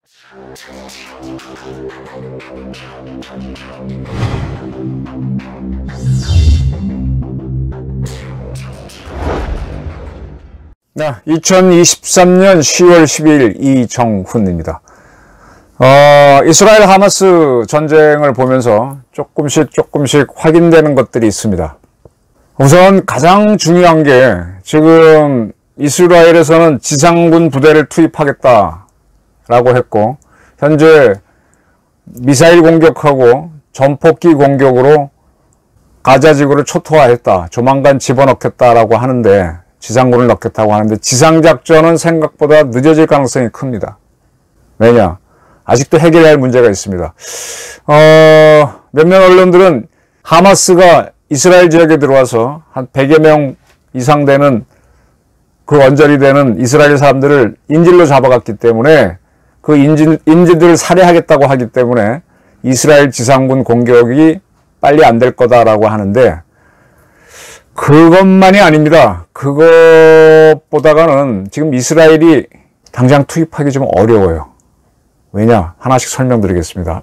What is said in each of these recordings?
네, 2023년 10월 12일 이정훈입니다. 이스라엘 하마스 전쟁을 보면서 조금씩 확인되는 것들이 있습니다. 우선 가장 중요한 게 지금 이스라엘에서는 지상군 부대를 투입하겠다라고 했고, 현재 미사일 공격하고 전폭기 공격으로 가자지구를 초토화했다, 조만간 집어넣겠다라고 하는데, 지상군을 넣겠다고 하는데, 지상작전은 생각보다 늦어질 가능성이 큽니다. 왜냐? 아직도 해결해야 할 문제가 있습니다. 몇몇 언론들은 하마스가 이스라엘 지역에 들어와서 한 100여 명 이상 되는 그 언저리 되는 이스라엘 사람들을 인질로 잡아갔기 때문에 그 인질들을 살해하겠다고 하기 때문에 이스라엘 지상군 공격이 빨리 안 될 거다라고 하는데, 그것만이 아닙니다. 그것보다는 지금 이스라엘이 당장 투입하기 좀 어려워요. 왜냐? 하나씩 설명드리겠습니다.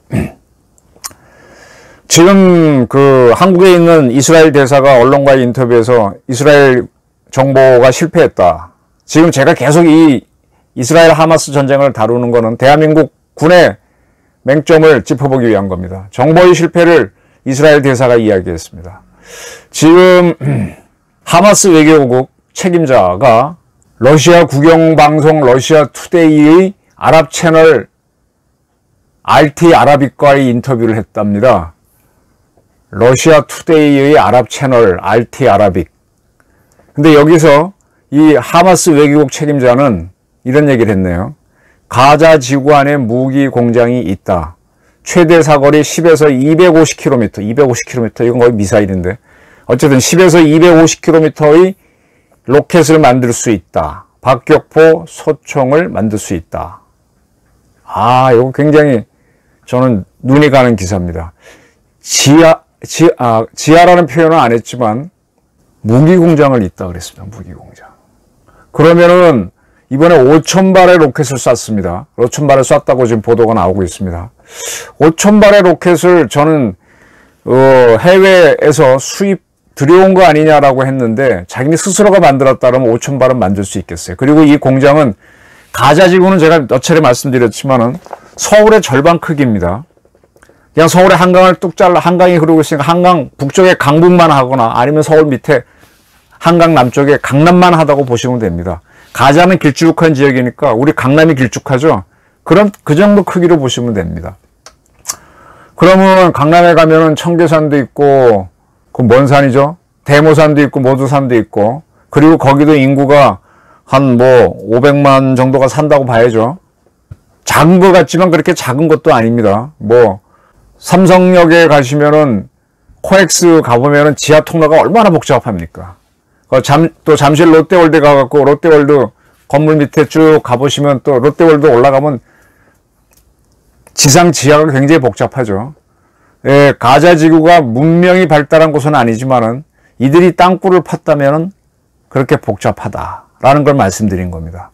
지금 그 한국에 있는 이스라엘 대사가 언론과의 인터뷰에서 이스라엘 정보가 실패했다. 지금 제가 계속 이 이스라엘 하마스 전쟁을 다루는 거는 대한민국 군의 맹점을 짚어보기 위한 겁니다. 정보의 실패를 이스라엘 대사가 이야기했습니다. 지금 하마스 외교국 책임자가 러시아 국영방송 러시아 투데이의 아랍 채널 RT 아라빅과의 인터뷰를 했답니다. 러시아 투데이의 아랍 채널 RT 아라빅. 근데 여기서 이 하마스 외교국 책임자는 이런 얘기를 했네요. 가자 지구 안에 무기 공장이 있다. 최대 사거리 10에서 250km, 250km, 이건 거의 미사일인데. 어쨌든 10에서 250km의 로켓을 만들 수 있다. 박격포, 소총을 만들 수 있다. 이거 굉장히 저는 눈이 가는 기사입니다. 지하라는 표현은 안 했지만 무기공장을 있다 그랬습니다. 무기공장. 그러면은 이번에 5,000발의 로켓을 쐈습니다. 5,000발을 쐈다고 지금 보도가 나오고 있습니다. 5,000발의 로켓을 저는 해외에서 수입 들여온 거 아니냐라고 했는데, 자기네 스스로가 만들었다면 5,000발은 만들 수 있겠어요. 그리고 이 공장은 가자지구는 제가 몇 차례 말씀드렸지만은 서울의 절반 크기입니다. 그냥 서울의 한강을 뚝 잘라, 한강이 흐르고 있으니까 한강 북쪽에 강북만 하거나 아니면 서울 밑에 한강 남쪽에 강남만 하다고 보시면 됩니다. 가자는 길쭉한 지역이니까 우리 강남이 길쭉하죠. 그럼 그 정도 크기로 보시면 됩니다. 그러면 강남에 가면은 청계산도 있고, 그 뭔 산이죠? 대모산도 있고 모두산도 있고, 그리고 거기도 인구가 한 500만 정도가 산다고 봐야죠. 작은 것 같지만 그렇게 작은 것도 아닙니다. 삼성역에 가시면은 코엑스 가보면은 지하 통로가 얼마나 복잡합니까? 또 잠실 롯데월드 가갖고 롯데월드 건물 밑에 쭉 가보시면 또 롯데월드 올라가면 지상 지하가 굉장히 복잡하죠. 예, 가자지구가 문명이 발달한 곳은 아니지만은 이들이 땅굴을 팠다면은 그렇게 복잡하다라는 걸 말씀드린 겁니다.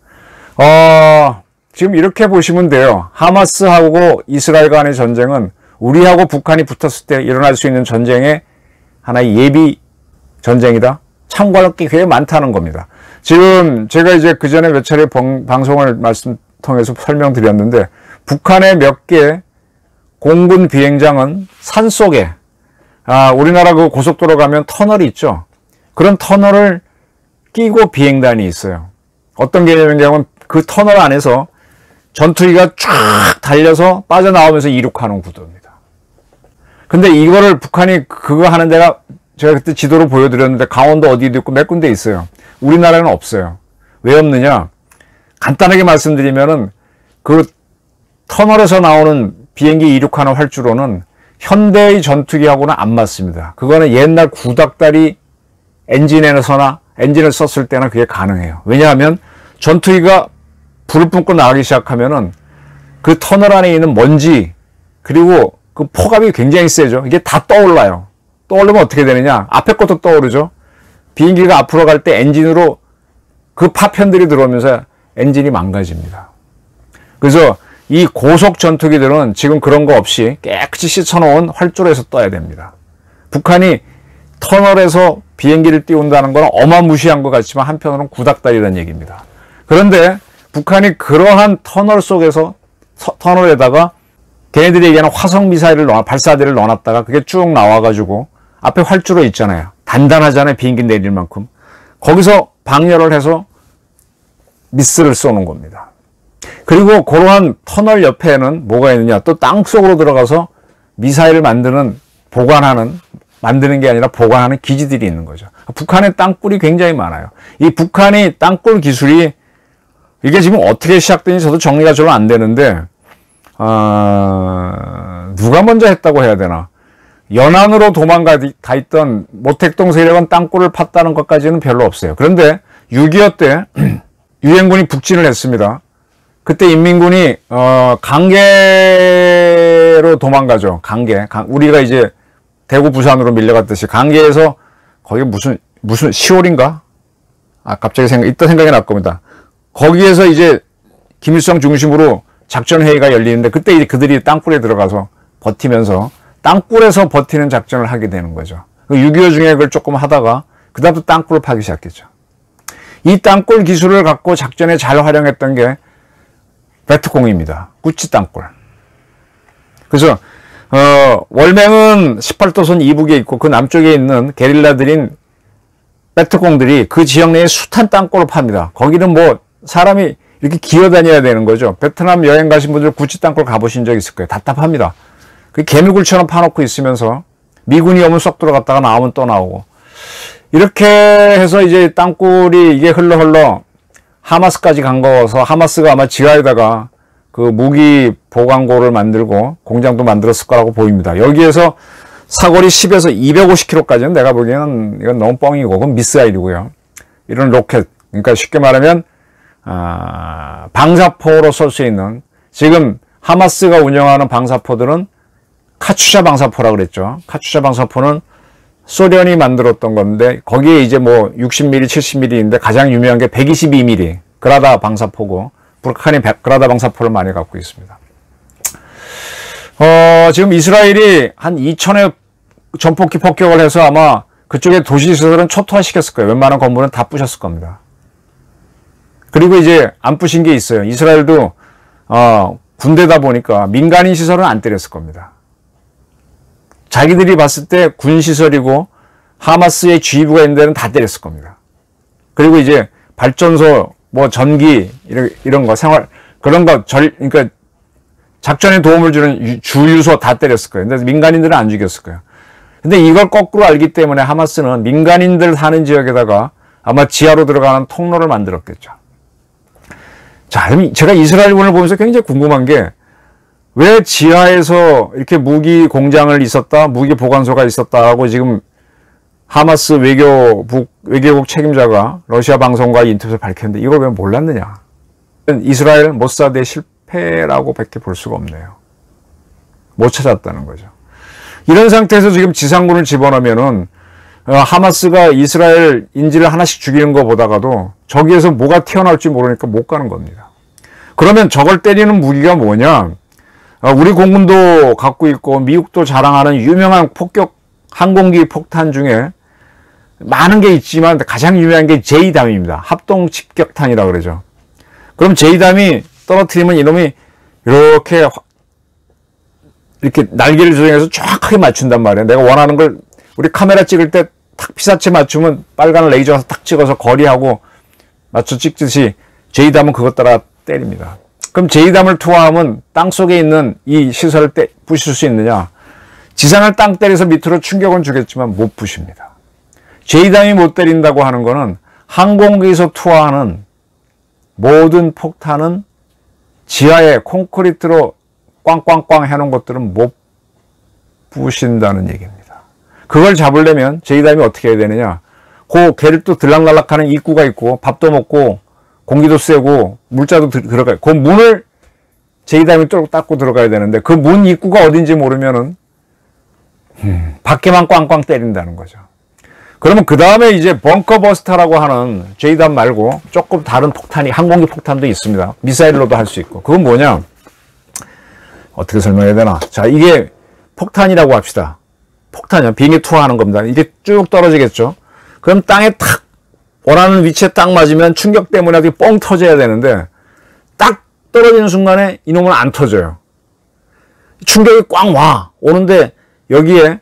지금 이렇게 보시면 돼요. 하마스하고 이스라엘 간의 전쟁은 우리하고 북한이 붙었을 때 일어날 수 있는 전쟁의 하나의 예비 전쟁이다. 참고할 게 굉장히 많다는 겁니다. 지금 제가 이제 그 전에 몇 차례 방송을 통해서 설명드렸는데, 북한의 몇 개 공군 비행장은 산속에, 우리나라 그 고속도로 가면 터널이 있죠. 그런 터널을 끼고 비행단이 있어요. 어떤 개념이냐면 그 터널 안에서 전투기가 쫙 달려서 빠져나오면서 이륙하는 구도입니다. 근데 이거를 북한이 그거 하는 데가 제가 그때 지도로 보여드렸는데 강원도 어디도 있고 몇 군데 있어요. 우리나라는 없어요. 왜 없느냐? 간단하게 말씀드리면은 그 터널에서 나오는 비행기 이륙하는 활주로는 현대의 전투기하고는 안 맞습니다. 그거는 옛날 구닥다리 엔진을 썼을 때나 그게 가능해요. 왜냐하면 전투기가 불을 뿜고 나가기 시작하면은 그 터널 안에 있는 먼지 그리고 그 폭압이 굉장히 세죠. 이게 다 떠올라요. 떠오르면 어떻게 되느냐? 앞에 것도 떠오르죠. 비행기가 앞으로 갈 때 엔진으로 그 파편들이 들어오면서 엔진이 망가집니다. 그래서 이 고속 전투기들은 지금 그런 거 없이 깨끗이 씻어놓은 활주로에서 떠야 됩니다. 북한이 터널에서 비행기를 띄운다는 건 어마무시한 것 같지만 한편으로는 구닥다리라는 얘기입니다. 그런데 북한이 그러한 터널 속에서 터널에다가 걔네들이 얘기하는 화성미사일을 발사대를 넣어놨다가 그게 쭉 나와가지고 앞에 활주로 있잖아요. 단단하잖아요. 비행기 내릴 만큼. 거기서 방열을 해서 미스를 쏘는 겁니다. 그리고 그러한 터널 옆에는 뭐가 있느냐. 또 땅속으로 들어가서 미사일을 만드는 게 아니라 보관하는 기지들이 있는 거죠. 북한의 땅굴이 굉장히 많아요. 이 북한의 땅굴 기술이 이게 지금 어떻게 시작된지 저도 정리가 좀 안 되는데 누가 먼저 했다고 해야 되나. 연안으로 도망가 있던 모택동 세력은 땅굴을 팠다는 것까지는 별로 없어요. 그런데 6.25 때 유엔군이 북진을 했습니다. 그때 인민군이 강계로 도망가죠. 우리가 이제 대구 부산으로 밀려갔듯이 강계에서 거기 무슨 10월인가? 갑자기 이따 생각이 날 겁니다. 거기에서 이제 김일성 중심으로 작전회의가 열리는데 그때 이제 그들이 땅굴에 들어가서 버티면서 땅굴에서 버티는 작전을 하게 되는 거죠. 6.25 중에 그걸 조금 하다가 그 다음부터 땅굴을 파기 시작했죠. 이 땅굴 기술을 갖고 작전에 잘 활용했던 게 베트콩입니다. 구치 땅굴. 그래서 월맹은 18도선 이북에 있고 그 남쪽에 있는 게릴라들인 베트콩들이 그 지역 내에 숱한 땅굴을 팝니다. 거기는 뭐 사람이 이렇게 기어다녀야 되는 거죠. 베트남 여행 가신 분들 구치 땅굴 가보신 적 있을 거예요. 답답합니다. 그 개미굴처럼 파놓고 있으면서 미군이 오면 쏙 들어갔다가 나오면 또 나오고 이렇게 해서 이제 땅굴이 이게 흘러 하마스까지 간 거여서 하마스가 아마 지하에다가 그 무기 보관고를 만들고 공장도 만들었을 거라고 보입니다. 여기에서 사거리 10에서 250km까지는 내가 보기에는 이건 너무 뻥이고 그건 미사일이고요. 이런 로켓, 그러니까 쉽게 말하면 방사포로 쏠 수 있는, 지금 하마스가 운영하는 방사포들은 카츄샤 방사포라고 그랬죠. 카츄샤 방사포는 소련이 만들었던 건데 거기에 이제 뭐 60mm, 70mm인데 가장 유명한 게 122mm 그라다 방사포고 북한이 그라다 방사포를 많이 갖고 있습니다. 지금 이스라엘이 한 2,000회 전폭기 폭격을 해서 아마 그쪽에 도시시설은 초토화시켰을 거예요. 웬만한 건물은 다 부셨을 겁니다. 그리고 이제 안 부신 게 있어요. 이스라엘도 군대다 보니까 민간인 시설은 안 때렸을 겁니다. 자기들이 봤을 때 군시설이고 하마스의 지휘부가 있는 데는 다 때렸을 겁니다. 그리고 이제 발전소, 뭐 전기 이런 거 그런 거 그러니까 작전에 도움을 주는 주유소 다 때렸을 거예요. 근데 민간인들은 안 죽였을 거예요. 근데 이걸 거꾸로 알기 때문에 하마스는 민간인들 사는 지역에다가 아마 지하로 들어가는 통로를 만들었겠죠. 자, 그럼 제가 이스라엘군을 보면서 굉장히 궁금한 게 왜 지하에서 이렇게 무기 공장을 있었다, 무기 보관소가 있었다고 지금 하마스 외교국 책임자가 러시아 방송과 인터뷰에서 밝혔는데 이걸 왜 몰랐느냐. 이스라엘 모사드의 실패라고 밖에 볼 수가 없네요. 못 찾았다는 거죠. 이런 상태에서 지금 지상군을 집어넣으면은 하마스가 이스라엘 인질을 하나씩 죽이는 거 보다가도 저기에서 뭐가 튀어나올지 모르니까 못 가는 겁니다. 그러면 저걸 때리는 무기가 뭐냐? 우리 공군도 갖고 있고 미국도 자랑하는 유명한 항공기 폭탄 중에 많은 게 있지만 가장 유명한 게 제이담입니다. 합동 집격탄이라고 그러죠. 그럼 제이담이 떨어뜨리면 이놈이 이렇게 날개를 조정해서 정확하게 맞춘단 말이에요. 내가 원하는 걸 우리 카메라 찍을 때 탁 피사체 맞추면 빨간 레이저 가서 탁 찍어서 거리하고 맞춰 찍듯이 제이담은 그것 따라 때립니다. 그럼 제이담을 투하하면 땅속에 있는 이 시설을 부실 수 있느냐? 지상을 땅 때려서 밑으로 충격은 주겠지만 못 부십니다. 제이담이 못 때린다고 하는 거는 항공기에서 투하하는 모든 폭탄은 지하에 콘크리트로 꽝꽝꽝 해놓은 것들은 못 부신다는 얘기입니다. 그걸 잡으려면 제이담이 어떻게 해야 되느냐? 걔를 또 들락날락하는 입구가 있고 밥도 먹고 공기도 쐬고 물자도 들어가요. 그 문을 제이담이 또 닦고 들어가야 되는데 그 문 입구가 어딘지 모르면은 밖에만 꽝꽝 때린다는 거죠. 그러면 그 다음에 이제 벙커버스터라고 하는 제이담 말고 조금 다른 폭탄이 항공기 폭탄도 있습니다. 미사일로도 할 수 있고 그건 뭐냐? 어떻게 설명해야 되나? 자, 이게 폭탄이라고 합시다. 폭탄이요. 비행기 투하하는 겁니다. 이게 쭉 떨어지겠죠. 그럼 땅에 탁 원하는 위치에 딱 맞으면 충격 때문에 아주 뻥 터져야 되는데 딱 떨어지는 순간에 이놈은 안 터져요. 충격이 꽝 와. 오는데 여기에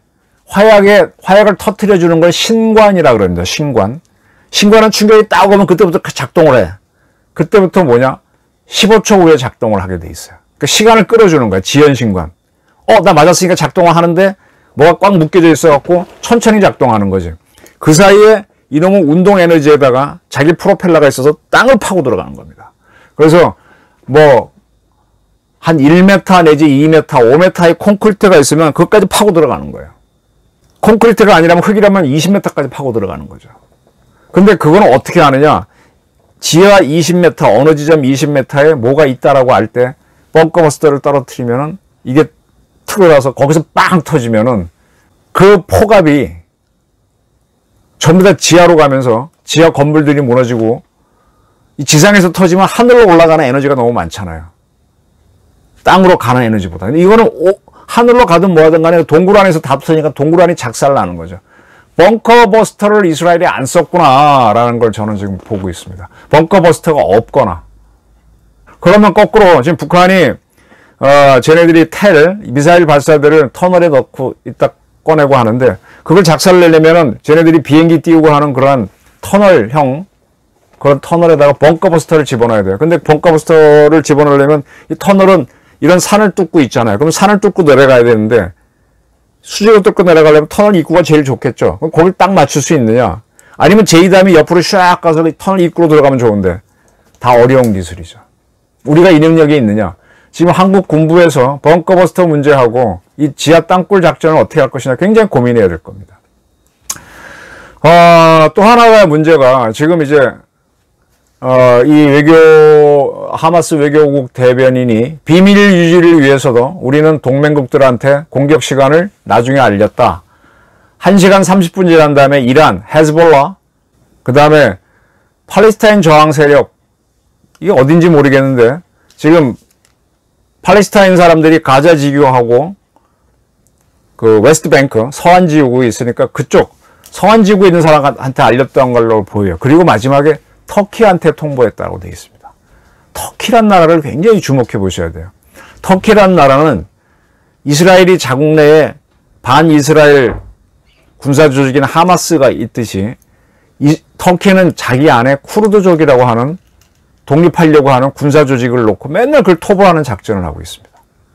화약을 터뜨려 주는 걸 신관이라 그럽니다. 신관. 신관은 충격이 딱 오면 그때부터 작동을 해. 그때부터 뭐냐? 15초 후에 작동을 하게 돼 있어요. 그러니까 시간을 끌어주는 거야. 지연신관. 나 맞았으니까 작동을 하는데 뭐가 꽉 묶여져 있어갖고 천천히 작동하는 거지. 그 사이에 이놈은 운동 에너지에다가 자기 프로펠러가 있어서 땅을 파고 들어가는 겁니다. 그래서 뭐 한 1m 내지 2m, 5m의 콘크리트가 있으면 그것까지 파고 들어가는 거예요. 콘크리트가 아니라면 흙이라면 20m까지 파고 들어가는 거죠. 근데 그거는 어떻게 하느냐? 지하 20m, 어느 지점 20m에 뭐가 있다라고 할 때 벙커버스터를 떨어뜨리면은 이게 틀어라서 거기서 빵 터지면은 그 폭압이 전부 다 지하로 가면서 지하 건물들이 무너지고 이 지상에서 터지면 하늘로 올라가는 에너지가 너무 많잖아요. 땅으로 가는 에너지보다. 근데 이거는 하늘로 가든 뭐하든 간에 동굴 안에서 다 터지니까 동굴 안이 작살나는 거죠. 벙커버스터를 이스라엘이 안 썼구나라는 걸 저는 지금 보고 있습니다. 벙커버스터가 없거나. 그러면 거꾸로 지금 북한이 쟤네들이 미사일 발사대를 터널에 넣고 이따 꺼내고 하는데 그걸 작살내려면은 쟤네들이 비행기 띄우고 하는 그러한 터널형 그런 터널에다가 벙커버스터를 집어넣어야 돼요. 근데 벙커버스터를 집어넣으려면 이 터널은 이런 산을 뚫고 있잖아요. 그럼 산을 뚫고 내려가야 되는데 수직으로 뚫고 내려가려면 터널 입구가 제일 좋겠죠. 그럼 거길 딱 맞출 수 있느냐? 아니면 제2담이 옆으로 샥 가서 터널 입구로 들어가면 좋은데 다 어려운 기술이죠. 우리가 이 능력이 있느냐? 지금 한국 군부에서 벙커버스터 문제하고 이 지하 땅굴 작전을 어떻게 할 것이냐 굉장히 고민해야 될 겁니다. 또 하나의 문제가 지금 이제 이 하마스 외교국 대변인이 비밀 유지를 위해서도 우리는 동맹국들한테 공격 시간을 나중에 알렸다. 1시간 30분 지난 다음에 이란, 헤즈볼라, 그 다음에 팔레스타인 저항 세력, 이게 어딘지 모르겠는데 지금 팔레스타인 사람들이 가자 지구하고 그 웨스트뱅크, 서한 지구에 있으니까 그쪽 서한 지구에 있는 사람한테 알렸던 걸로 보여요. 그리고 마지막에 터키한테 통보했다고 되어 있습니다. 터키란 나라를 굉장히 주목해 보셔야 돼요. 터키란 나라는 이스라엘이 자국 내에 반이스라엘 군사조직인 하마스가 있듯이 터키는 자기 안에 쿠르드족이라고 하는 독립하려고 하는 군사조직을 놓고 맨날 그걸 토벌하는 작전을 하고 있습니다.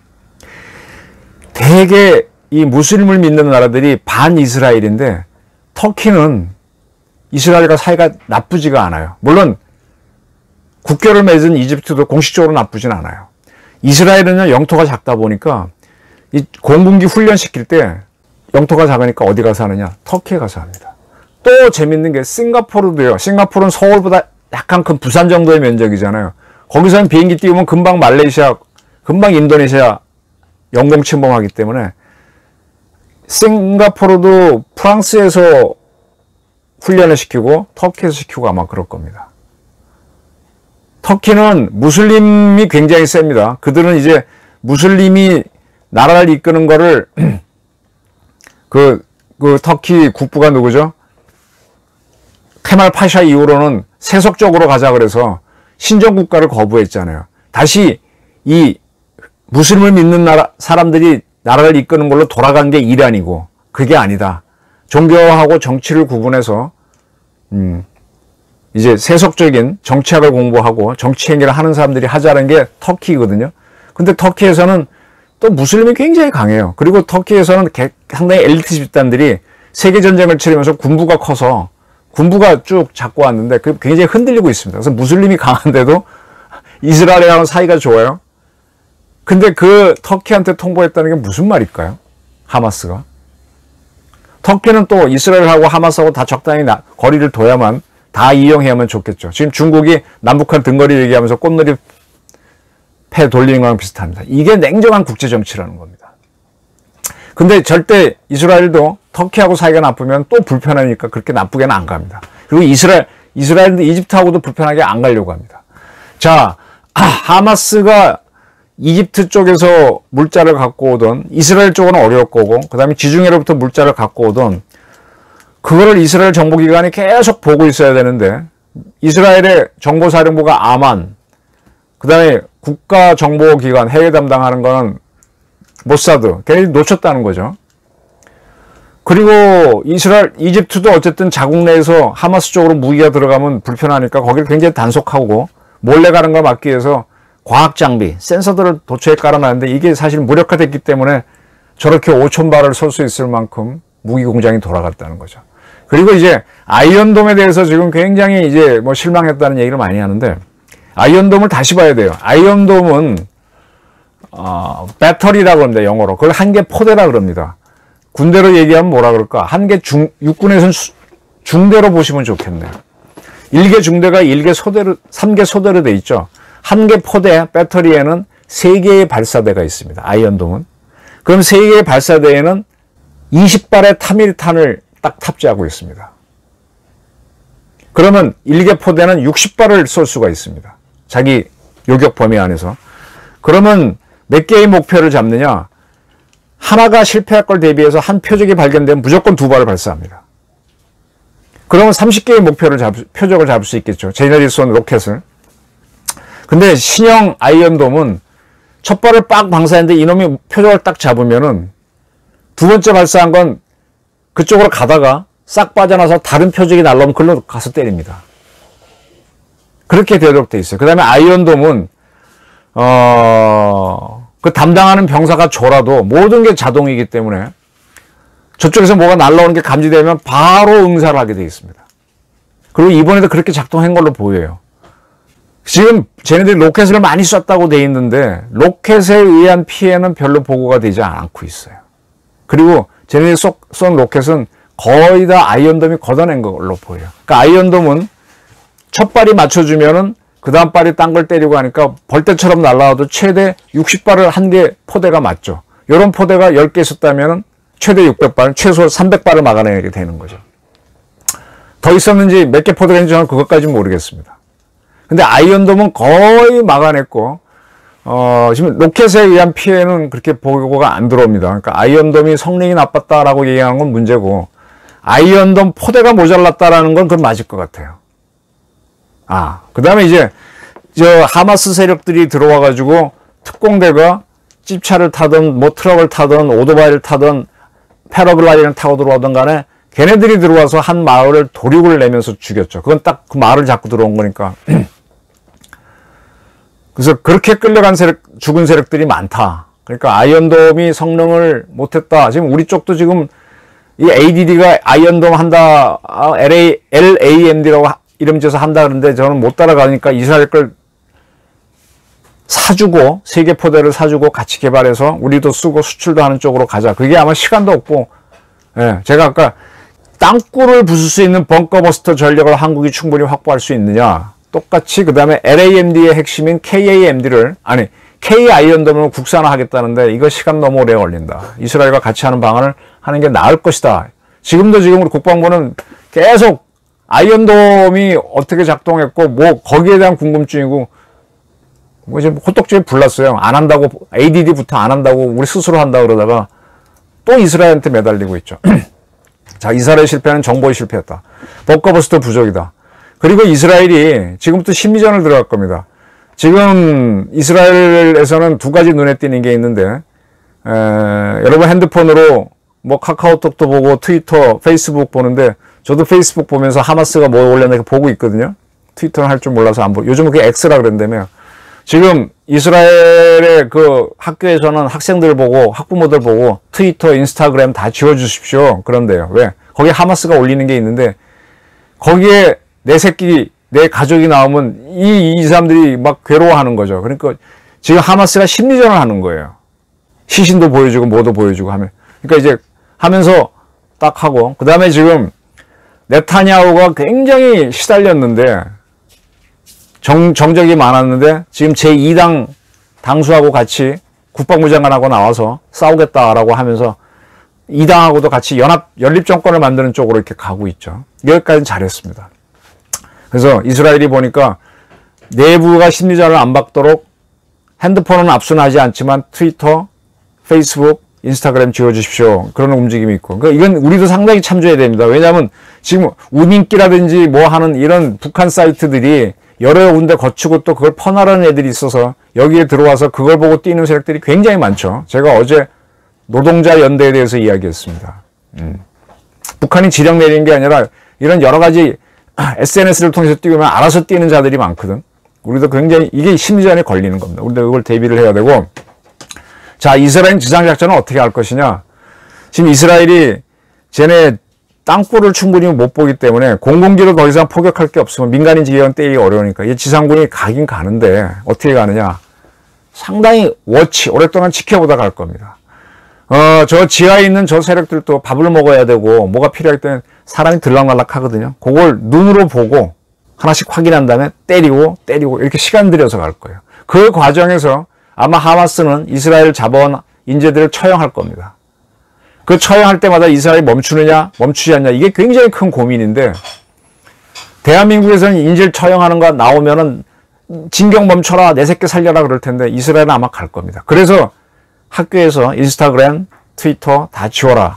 대개 이 무슬림을 믿는 나라들이 반이스라엘인데 터키는 이스라엘과 사이가 나쁘지가 않아요. 물론 국교를 맺은 이집트도 공식적으로 나쁘진 않아요. 이스라엘은 영토가 작다 보니까 이 공군기 훈련시킬 때 영토가 작으니까 어디 가서 하느냐? 터키에 가서 합니다. 또 재밌는 게 싱가포르도요. 싱가포르는 서울보다 약간 큰 부산 정도의 면적이잖아요. 거기서는 비행기 띄우면 금방 말레이시아, 금방 인도네시아 영공 침범하기 때문에 싱가포르도 프랑스에서 훈련을 시키고 터키에서 시키고 아마 그럴 겁니다. 터키는 무슬림이 굉장히 셉니다. 그들은 이제 무슬림이 나라를 이끄는 거를 그 터키 국부가 누구죠? 케말 파샤 이후로는 세속적으로 가자 그래서 신정국가를 거부했잖아요. 다시 이 무슬림을 믿는 사람들이 나라를 이끄는 걸로 돌아간 게 이란이고 그게 아니다. 종교하고 정치를 구분해서 이제 세속적인 정치학을 공부하고 정치 행위를 하는 사람들이 하자는 게 터키거든요. 근데 터키에서는 또 무슬림이 굉장히 강해요. 그리고 터키에서는 상당히 엘리트 집단들이 세계전쟁을 치르면서 군부가 커서 군부가 쭉 잡고 왔는데 그 굉장히 흔들리고 있습니다. 그래서 무슬림이 강한데도 이스라엘이랑 사이가 좋아요. 근데 그 터키한테 통보했다는 게 무슨 말일까요? 하마스가. 터키는 또 이스라엘하고 하마스하고 다 적당히 거리를 둬야만 다 이용해야만 좋겠죠. 지금 중국이 남북한 등거리 얘기하면서 꽃놀이 패 돌리는 거랑 비슷합니다. 이게 냉정한 국제정치라는 겁니다. 근데 절대 이스라엘도 터키하고 사이가 나쁘면 또 불편하니까 그렇게 나쁘게는 안 갑니다. 그리고 이스라엘도 이집트하고도 불편하게 안 가려고 합니다. 자, 하마스가 이집트 쪽에서 물자를 갖고 오던, 이스라엘 쪽은 어려울 거고, 그 다음에 지중해로부터 물자를 갖고 오던, 그거를 이스라엘 정보기관이 계속 보고 있어야 되는데, 이스라엘의 정보사령부가 아만, 그 다음에 국가정보기관, 해외 담당하는 거는 모사드, 걔네들이 놓쳤다는 거죠. 그리고 이집트도 어쨌든 자국 내에서 하마스 쪽으로 무기가 들어가면 불편하니까 거기를 굉장히 단속하고 몰래 가는 걸 막기 위해서 과학장비, 센서들을 도처에 깔아놨는데 이게 사실 무력화됐기 때문에 저렇게 5,000발을 쏠 수 있을 만큼 무기 공장이 돌아갔다는 거죠. 그리고 이제 아이언돔에 대해서 지금 굉장히 이제 뭐 실망했다는 얘기를 많이 하는데, 아이언돔을 다시 봐야 돼요. 아이언돔은 배터리라고 합니다, 영어로. 그걸 한 개 포대라 그럽니다. 군대로 얘기하면 뭐라 그럴까? 한 개 육군에서는 중대로 보시면 좋겠네요. 1개 중대가 1개 소대로, 3개 소대로 돼 있죠. 한 개 포대, 배터리에는 3개의 발사대가 있습니다. 아이언돔은. 그럼 3개의 발사대에는 20발의 타밀탄을 딱 탑재하고 있습니다. 그러면 1개 포대는 60발을 쏠 수가 있습니다. 자기 요격 범위 안에서. 그러면 몇 개의 목표를 잡느냐? 하나가 실패할 걸 대비해서 한 표적이 발견되면 무조건 2발을 발사합니다. 그러면 30개의 표적을 잡을 수 있겠죠. 쟤네들이 쏜 로켓을. 근데 신형 아이언돔은 첫 발을 빡 방사했는데 이놈이 표적을 딱 잡으면은 두 번째 발사한 건 그쪽으로 가다가 싹 빠져나서 다른 표적이 날라오면 그걸로 가서 때립니다. 그렇게 되도록 돼 있어요. 그 다음에 아이언돔은 그 담당하는 병사가 졸아도 모든 게 자동이기 때문에 저쪽에서 뭐가 날라오는 게 감지되면 바로 응사를 하게 되어 있습니다. 그리고 이번에도 그렇게 작동한 걸로 보여요. 지금 쟤네들이 로켓을 많이 쐈다고 돼 있는데 로켓에 의한 피해는 별로 보고가 되지 않고 있어요. 그리고 쟤네들이 쏜 로켓은 거의 다 아이언돔이 걷어낸 걸로 보여요. 그러니까 아이언돔은 첫 발이 맞춰주면은 그 다음 발이 딴 걸 때리고 하니까 벌떼처럼 날아와도 최대 60발을 한 개 포대가 맞죠. 이런 포대가 10개 있었다면 최대 600발, 최소 300발을 막아내게 되는 거죠. 더 있었는지 몇 개 포대가 있는지 저는 그것까지는 모르겠습니다. 근데 아이언돔은 거의 막아냈고, 지금 로켓에 의한 피해는 그렇게 보고가 안 들어옵니다. 그러니까 아이언돔이 성능이 나빴다라고 얘기하는 건 문제고, 아이언돔 포대가 모자랐다라는 건 그건 맞을 것 같아요. 그 다음에 이제, 하마스 세력들이 들어와가지고 특공대가 찝차를 타든, 뭐 트럭을 타든, 오토바이를 타든, 패러글라이딩을 타고 들어오든 간에 걔네들이 들어와서 한 마을을 도륙을 내면서 죽였죠. 그건 딱 그 마을을 잡고 들어온 거니까. 그래서 그렇게 끌려간 죽은 세력들이 많다. 그러니까 아이언돔이 성능을 못했다. 지금 우리 쪽도 지금 이 ADD가 아이언돔 한다, LAMD라고 이름 지어서 한다 그러는데 저는 못 따라가니까 이스라엘 걸 사주고, 세계 포대를 사주고 같이 개발해서 우리도 쓰고 수출도 하는 쪽으로 가자. 그게 아마 시간도 없고, 제가 아까 땅굴을 부술 수 있는 벙커버스터 전력을 한국이 충분히 확보할 수 있느냐. 똑같이 그 다음에 LAMD의 핵심인 K-아이언돔을 국산화하겠다는데 이거 시간 너무 오래 걸린다. 이스라엘과 같이 하는 방안을 하는 게 나을 것이다. 지금도 지금 우리 국방부는 계속 아이언돔이 어떻게 작동했고 뭐 거기에 대한 궁금증이고 뭐 지금 호떡집에 불났어요. 안 한다고, ADD부터 안 한다고 우리 스스로 한다고 그러다가 또 이스라엘한테 매달리고 있죠. 자, 이스라엘 실패는 정보의 실패였다. 벙커버스터 부족이다. 그리고 이스라엘이 지금부터 심리전을 들어갈 겁니다. 지금 이스라엘에서는 두 가지 눈에 띄는 게 있는데, 여러분 핸드폰으로 뭐 카카오톡도 보고 트위터, 페이스북 보는데 저도 페이스북 보면서 하마스가 뭐 올렸나 보고 있거든요. 트위터는 할 줄 몰라서 안 보고. 요즘은 그게 X라 그랬다며. 지금 이스라엘의 그 학교에서는 학생들 보고 학부모들 보고 트위터, 인스타그램 다 지워주십시오. 그런데요. 왜? 거기에 하마스가 올리는 게 있는데 거기에 내 새끼, 내 가족이 나오면 이 사람들이 막 괴로워하는 거죠. 그러니까 지금 하마스가 심리전을 하는 거예요. 시신도 보여주고 뭐도 보여주고 하면. 그러니까 이제 하면서 딱 하고 그 다음에 지금 네타냐후가 굉장히 시달렸는데 정적이 많았는데 지금 제2당 당수하고 같이 국방부 장관하고 나와서 싸우겠다라고 하면서 이 당하고도 같이 연립정권을 만드는 쪽으로 이렇게 가고 있죠. 여기까지는 잘했습니다. 그래서 이스라엘이 보니까 내부가 심리전을 안 받도록 핸드폰은 압수는 않지만 트위터, 페이스북, 인스타그램 지워주십시오. 그런 움직임이 있고. 그러니까 이건 우리도 상당히 참조해야 됩니다. 왜냐하면 지금 우민기라든지 뭐 하는 이런 북한 사이트들이 여러 군데 거치고 또 그걸 퍼나르는 애들이 있어서 여기에 들어와서 그걸 보고 뛰는 세력들이 굉장히 많죠. 제가 어제 노동자 연대에 대해서 이야기했습니다. 북한이 지령 내리는 게 아니라 이런 여러 가지 SNS를 통해서 뛰면 알아서 뛰는 자들이 많거든. 우리도 굉장히 이게 심리전에 걸리는 겁니다. 우리도 이걸 대비를 해야 되고. 자, 이스라엘 지상작전은 어떻게 할 것이냐. 지금 이스라엘이 쟤네 땅굴을 충분히 못 보기 때문에 공군기로 더 이상 포격할 게 없으면 민간인 지역은 때리기 어려우니까 이 지상군이 가긴 가는데 어떻게 가느냐. 상당히 오랫동안 지켜보다 갈 겁니다. 저 지하에 있는 저 세력들도 밥을 먹어야 되고 뭐가 필요할 때는 사람이 들락날락 하거든요. 그걸 눈으로 보고 하나씩 확인한 다음에 때리고 이렇게 시간 들여서 갈 거예요. 그 과정에서 아마 하마스는 이스라엘 잡아온 인재들을 처형할 겁니다. 그 처형할 때마다 이스라엘이 멈추느냐 멈추지 않냐 이게 굉장히 큰 고민인데 대한민국에서는 인질 처형하는 거 나오면은 진경 멈춰라 내 새끼 살려라 그럴 텐데 이스라엘은 아마 갈 겁니다. 그래서 학교에서 인스타그램, 트위터 다 지워라.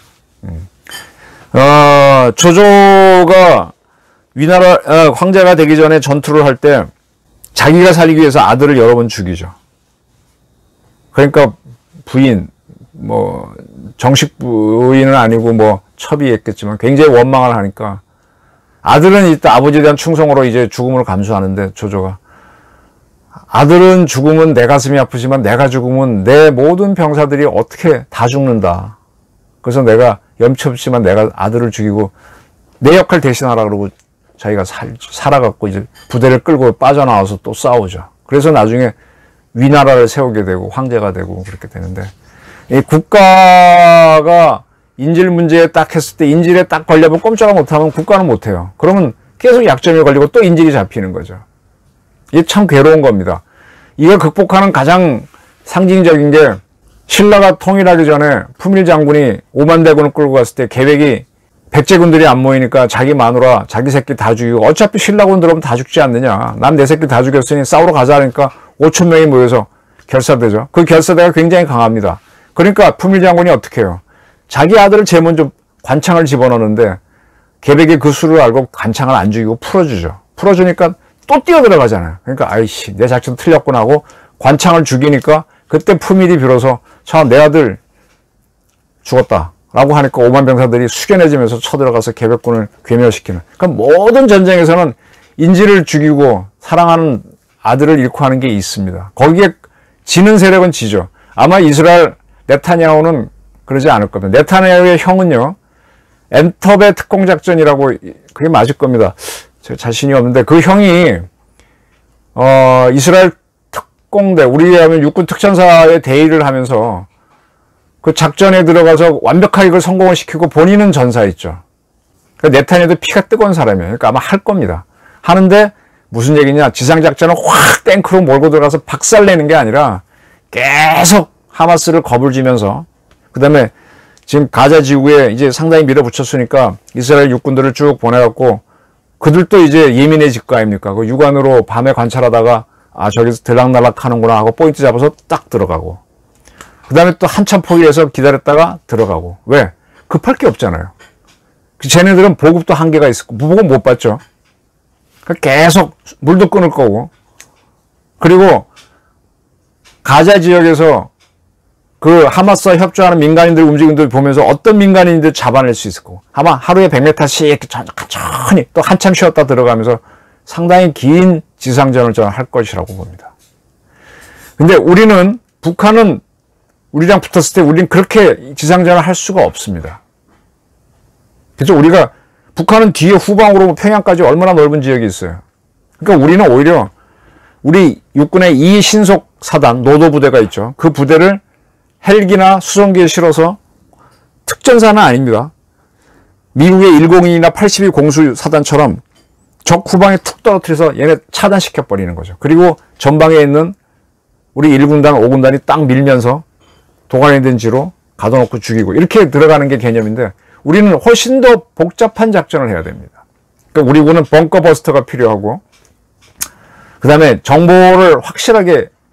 조조가 위나라 황제가 되기 전에 전투를 할 때 자기가 살기 위해서 아들을 여러 번 죽이죠. 그러니까 부인, 뭐 정식 부인은 아니고 뭐 첩이했겠지만 굉장히 원망을 하니까 아들은 이때 아버지에 대한 충성으로 이제 죽음을 감수하는데 조조가 아들은 죽으면 내 가슴이 아프지만 내가 죽으면 내 모든 병사들이 어떻게 다 죽는다. 그래서 내가 염치 없지만 내가 아들을 죽이고 내 역할 대신하라 그러고 자기가 살아갖고 이제 부대를 끌고 빠져나와서 또 싸우죠. 그래서 나중에 위나라를 세우게 되고 황제가 되고 그렇게 되는데 이 국가가 인질 문제에 딱 했을 때 인질에 딱 걸려면 꼼짝을 못하면 국가는 못해요. 그러면 계속 약점이 걸리고 또 인질이 잡히는 거죠. 이게 참 괴로운 겁니다. 이걸 극복하는 가장 상징적인 게 신라가 통일하기 전에 품일 장군이 5만 대군을 끌고 갔을 때 계획이 백제군들이 안 모이니까 자기 마누라 자기 새끼 다 죽이고 어차피 신라군 들어오면 다 죽지 않느냐. 난 내 새끼 다 죽였으니 싸우러 가자 하니까 5천 명이 모여서 결사되죠. 그 결사대가 굉장히 강합니다. 그러니까 품일 장군이 어떻게 해요? 자기 아들을 제일 먼저 관창을 집어넣는데 계백이 그 수를 알고 관창을 안 죽이고 풀어주죠. 풀어주니까 또 뛰어들어가잖아요. 그러니까 아이씨 내 작전 틀렸구나 하고 관창을 죽이니까 그때 품일이 비로소 참 내 아들 죽었다 라고 하니까 5만 병사들이 숙연해지면서 쳐들어가서 계백군을 괴멸시키는. 그러니까 모든 전쟁에서는 인질을 죽이고 사랑하는 아들을 잃고 하는 게 있습니다. 거기에 지는 세력은 지죠. 아마 이스라엘 네타냐후는 그러지 않을 겁니다. 네타냐후의 형은요 엔터베 특공작전이라고 그게 맞을 겁니다. 제가 자신이 없는데 그 형이 이스라엘 특공대 우리 하면 육군 특전사의 대위를 하면서 그 작전에 들어가서 완벽하게 그걸 성공을 시키고 본인은 전사했죠. 그러니까 네타냐후도 피가 뜨거운 사람이에요. 그러니까 아마 할 겁니다. 하는데 무슨 얘기냐 지상작전을 확 탱크로 몰고 들어가서 박살내는 게 아니라 계속 하마스를 겁을 주면서 그 다음에 지금 가자 지구에 이제 상당히 밀어붙였으니까 이스라엘 육군들을 쭉 보내갖고 그들도 이제 예민해질 거 아닙니까? 그 육안으로 밤에 관찰하다가 아 저기서 들락날락 하는구나 하고 포인트 잡아서 딱 들어가고 그 다음에 또 한참 포기해서 기다렸다가 들어가고 왜? 급할 게 없잖아요. 쟤네들은 보급도 한계가 있었고 보급 못 받죠. 계속 물도 끊을 거고 그리고 가자 지역에서 그 하마스와 협조하는 민간인들 움직임들 보면서 어떤 민간인들 잡아낼 수 있을 거고 아마 하루에 100m씩 천천히 또 한참 쉬었다 들어가면서 상당히 긴 지상전을 저는 할 것이라고 봅니다. 근데 우리는 북한은 우리랑 붙었을 때 우리는 그렇게 지상전을 할 수가 없습니다. 그래서 우리가 북한은 뒤에 후방으로 평양까지 얼마나 넓은 지역이 있어요. 그러니까 우리는 오히려 우리 육군의 이신속 사단 노도 부대가 있죠. 그 부대를 헬기나 수송기에 실어서 특전사는 아닙니다. 미국의 102나 82 공수 사단처럼 적 후방에 툭 떨어뜨려서 얘네 차단시켜버리는 거죠. 그리고 전방에 있는 우리 1군단, 5군단이 딱 밀면서 도관이 된 지로 가둬놓고 죽이고 이렇게 들어가는 게 개념인데 우리는 훨씬 더 복잡한 작전을 해야 됩니다. 그러니까 우리 군은 벙커버스터가 필요하고 그 다음에 정보를 확실하게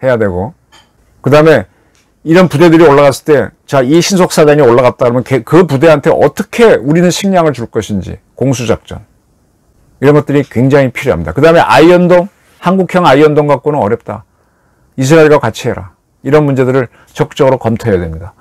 해야 되고, 그 다음에 이런 부대들이 올라갔을 때, 자, 이 신속사단이 올라갔다 그러면 그 부대한테 어떻게 우리는 식량을 줄 것인지, 공수작전. 이런 것들이 굉장히 필요합니다. 그 다음에 아이언돔, 한국형 아이언돔 갖고는 어렵다. 이스라엘과 같이 해라. 이런 문제들을 적극적으로 검토해야 됩니다.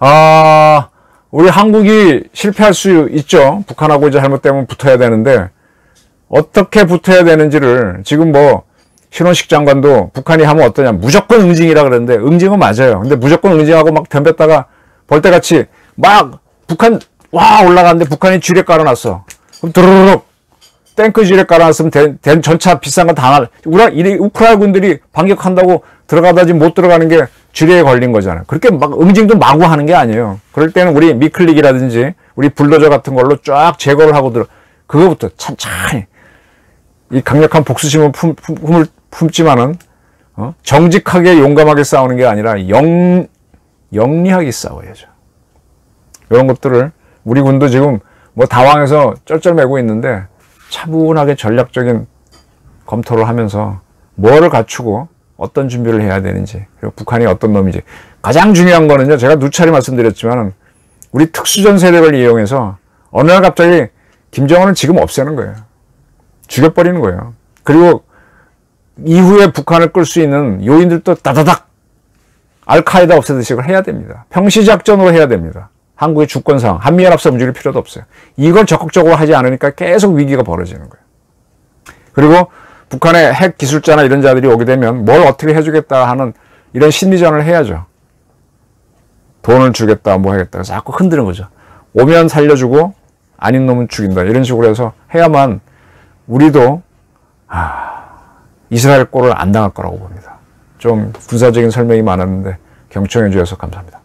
우리 한국이 실패할 수 있죠. 북한하고 이제 잘못되면 붙어야 되는데, 어떻게 붙어야 되는지를 지금 뭐, 신원식 장관도 북한이 하면 어떠냐. 무조건 응징이라 그러는데, 응징은 맞아요. 근데 무조건 응징하고 막 덤볐다가 벌떼같이 막 북한, 와, 올라가는데 북한이 지뢰 깔아놨어. 그럼 드르륵 탱크 지뢰 깔아놨으면 전차 비싼 거 다 우크라이나 군들이 반격한다고 들어가다지 못 들어가는 게 지뢰에 걸린 거잖아요. 그렇게 막 응징도 마구 하는 게 아니에요. 그럴 때는 우리 미클릭이라든지 우리 불도저 같은 걸로 쫙 제거를 하고 그거부터 천천히 이 강력한 복수심을 품지만은 정직하게 용감하게 싸우는 게 아니라 영리하게 싸워야죠. 이런 것들을 우리 군도 지금 뭐 당황해서 쩔쩔매고 있는데 차분하게 전략적인 검토를 하면서 뭐를 갖추고 어떤 준비를 해야 되는지, 그리고 북한이 어떤 놈인지. 가장 중요한 거는요, 제가 누차례 말씀드렸지만 우리 특수전 세력을 이용해서 어느 날 갑자기 김정은을 지금 없애는 거예요. 죽여버리는 거예요. 그리고 이후에 북한을 끌 수 있는 요인들도 다다닥 알카에다 없애듯이 이걸 해야 됩니다. 평시작전으로 해야 됩니다. 한국의 주권상 한미연합사 움직일 필요도 없어요. 이걸 적극적으로 하지 않으니까 계속 위기가 벌어지는 거예요. 그리고 북한의 핵 기술자나 이런 자들이 오게 되면 뭘 어떻게 해주겠다 하는 이런 심리전을 해야죠. 돈을 주겠다, 뭐 하겠다. 그래서 자꾸 흔드는 거죠. 오면 살려주고 아닌 놈은 죽인다. 이런 식으로 해서 해야만 우리도 이스라엘 꼴을 안 당할 거라고 봅니다. 좀 군사적인 설명이 많았는데 경청해 주셔서 감사합니다.